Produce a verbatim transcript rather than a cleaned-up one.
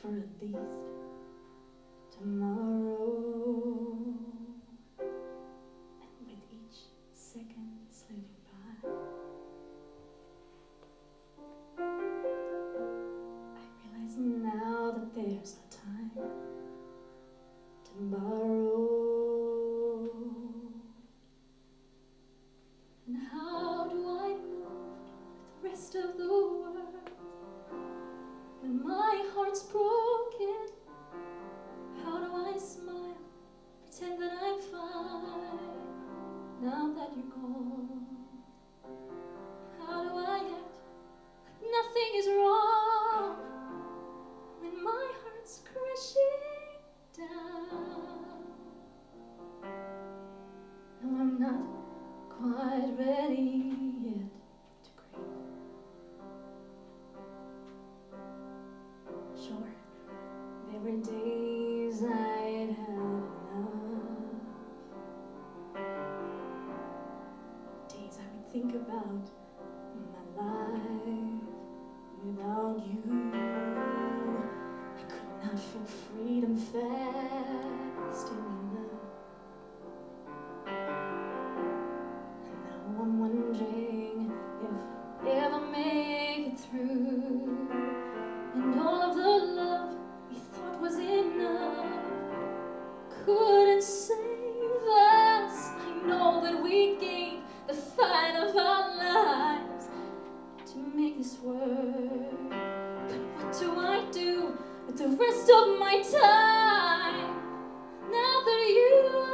for at least tomorrow. And with each second slipping by, I realize now that there's no time tomorrow. And how do I move with the rest of the world when my heart's broken? How do I smile, pretend that I'm fine now that you're gone? How do I act like nothing is wrong when my heart's crashing down? No, I'm not quite ready yet to grieve. Sure, there were days I'd had enough, days I would think about my life without you. I could not feel freedom fast enough. And now I'm wondering if I'll ever make it through. And all of the love we thought was enough couldn't save us. I know that we gave the fight of our lives to make this work. But what do I do with the rest of my time now that you